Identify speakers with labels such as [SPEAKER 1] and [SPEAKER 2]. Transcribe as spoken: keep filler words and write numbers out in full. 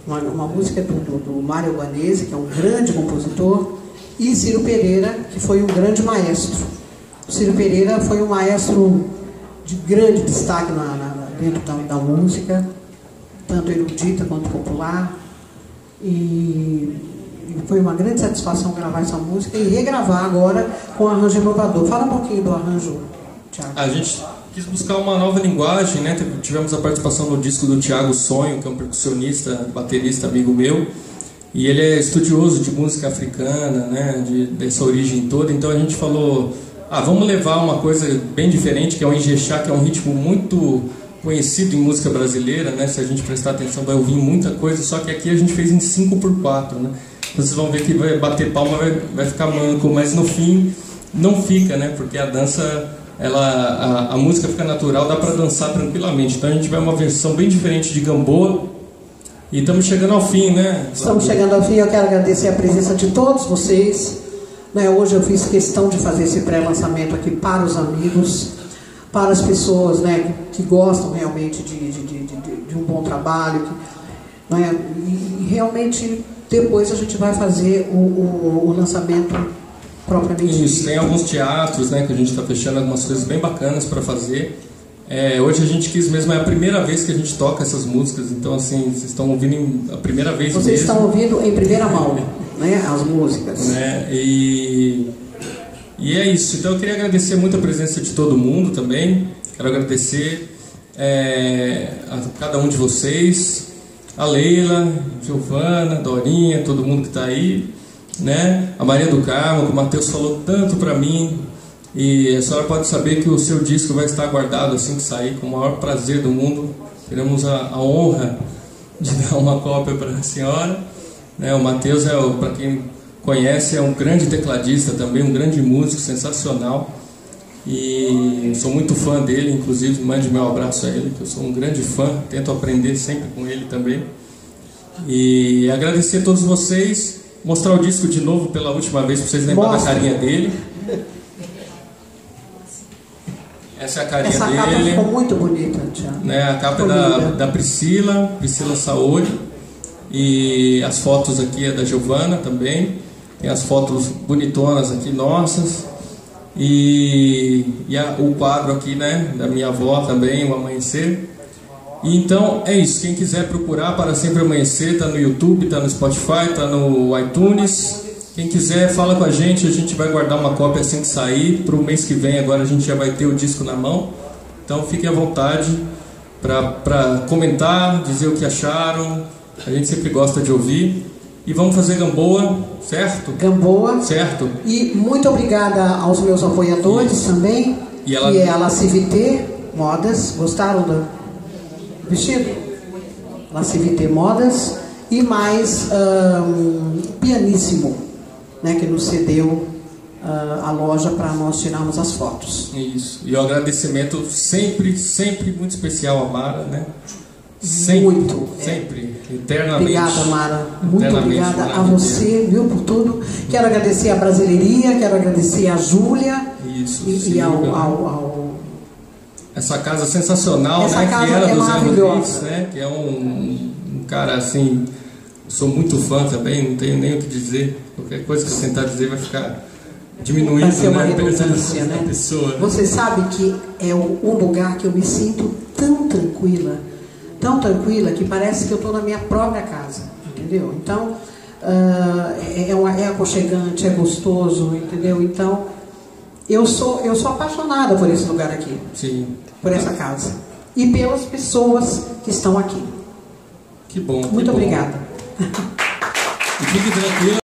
[SPEAKER 1] uma, uma música do, do, do Mário Albanese, que é um grande compositor, e Ciro Pereira, que foi um grande maestro. O Ciro Pereira foi um maestro de grande destaque na, na, dentro da, da música, tanto erudita quanto popular, e, e foi uma grande satisfação gravar essa música e regravar agora com arranjo inovador. Fala um pouquinho do arranjo, Thiago.
[SPEAKER 2] A gente quis buscar uma nova linguagem, né? Tivemos a participação no disco do Thiago Sonho, que é um percussionista, baterista, amigo meu, e ele é estudioso de música africana, né? De, dessa origem toda. Então a gente falou, ah, vamos levar uma coisa bem diferente, que é o Ijexá, que é um ritmo muito conhecido em música brasileira, né? Se a gente prestar atenção vai ouvir muita coisa, só que aqui a gente fez em cinco por quatro, né? Vocês vão ver que vai bater palma, vai, vai ficar manco, mas no fim não fica, né? Porque a dança, ela, a, a música fica natural, dá para dançar tranquilamente. Então a gente vai uma versão bem diferente de Gamboa e estamos chegando ao fim, né?
[SPEAKER 1] Estamos chegando ao fim. Eu quero agradecer a presença de todos vocês, né? Hoje eu fiz questão de fazer esse pré-lançamento aqui para os amigos, para as pessoas, né, que, que gostam realmente de, de, de, de, de um bom trabalho, que, né, e, e realmente depois a gente vai fazer o, o, o lançamento propriamente.
[SPEAKER 2] Isso, tem alguns teatros, né, que a gente está fechando algumas coisas bem bacanas para fazer. É, hoje a gente quis mesmo, é a primeira vez que a gente toca essas músicas, então assim, vocês estão ouvindo em, a primeira vez
[SPEAKER 1] Vocês
[SPEAKER 2] mesmo.
[SPEAKER 1] estão ouvindo em primeira mão, né, as músicas.
[SPEAKER 2] Né, e... E é isso, então eu queria agradecer muito a presença de todo mundo também. Quero agradecer é, a cada um de vocês, a Leila, Giovana, Dorinha, todo mundo que está aí, né? A Maria do Carmo, que o Matheus falou tanto para mim. E a senhora pode saber que o seu disco vai estar guardado assim que sair, com o maior prazer do mundo. Teremos a, a honra de dar uma cópia para a senhora. Né? O Matheus, é para quem conhece, é um grande tecladista também, um grande músico, sensacional, e sou muito fã dele, inclusive mande meu abraço a ele, que eu sou um grande fã, tento aprender sempre com ele também, e agradecer a todos vocês, mostrar o disco de novo pela última vez para vocês lembrarem da carinha dele. Essa é a carinha
[SPEAKER 1] Essa
[SPEAKER 2] dele.
[SPEAKER 1] Essa capa ficou muito bonita, Thiago.
[SPEAKER 2] Né, a capa é da, da Priscila, Priscila Saúde, e as fotos aqui é da Giovana também. Tem as fotos bonitonas aqui nossas. E, e a, o quadro aqui, né, da minha avó também, o Amanhecer. E então é isso. Quem quiser procurar Para Sempre Amanhecer, tá no YouTube, tá no Spotify, tá no iTunes. Quem quiser, fala com a gente. A gente vai guardar uma cópia assim que sair. Para o mês que vem agora a gente já vai ter o disco na mão. Então fiquem à vontade para comentar, dizer o que acharam. A gente sempre gosta de ouvir. E vamos fazer Gamboa, certo?
[SPEAKER 1] Gamboa.
[SPEAKER 2] Certo.
[SPEAKER 1] E muito obrigada aos meus apoiadores Isso. também.
[SPEAKER 2] E ela...
[SPEAKER 1] Que é a Lacivité Modas. Gostaram do vestido? Lacivité Modas. E mais um, Pianíssimo, né, que nos cedeu uh, a loja para nós tirarmos as fotos.
[SPEAKER 2] Isso. E o agradecimento sempre, sempre muito especial a Mara, né? Sempre,
[SPEAKER 1] muito.
[SPEAKER 2] Sempre, é. eternamente.
[SPEAKER 1] Obrigada, Mara. Muito obrigada a você, viu, por tudo. Quero agradecer a Brasileiria, quero agradecer a Júlia.
[SPEAKER 2] Isso,
[SPEAKER 1] e,
[SPEAKER 2] sim,
[SPEAKER 1] e ao, ao, ao...
[SPEAKER 2] Essa casa sensacional,
[SPEAKER 1] Essa
[SPEAKER 2] né?
[SPEAKER 1] casa
[SPEAKER 2] que era
[SPEAKER 1] é
[SPEAKER 2] do Zé Rodrigues, né? Que é um, um cara assim. Sou muito fã também, não tenho nem o que dizer. Qualquer coisa que eu tentar dizer vai ficar diminuindo,
[SPEAKER 1] vai ser uma
[SPEAKER 2] né?
[SPEAKER 1] redundância, né?
[SPEAKER 2] Pessoa.
[SPEAKER 1] Você sabe que é um lugar que eu me sinto tão tranquila, tão tranquila, que parece que eu estou na minha própria casa, entendeu? Então, uh, é, uma, é aconchegante, é gostoso, entendeu? Então, eu sou, eu sou apaixonada por esse lugar aqui.
[SPEAKER 2] Sim.
[SPEAKER 1] Por essa casa. E pelas pessoas que estão aqui.
[SPEAKER 2] Que bom.
[SPEAKER 1] Muito
[SPEAKER 2] que
[SPEAKER 1] obrigada.
[SPEAKER 2] Bom. E fique tranquila.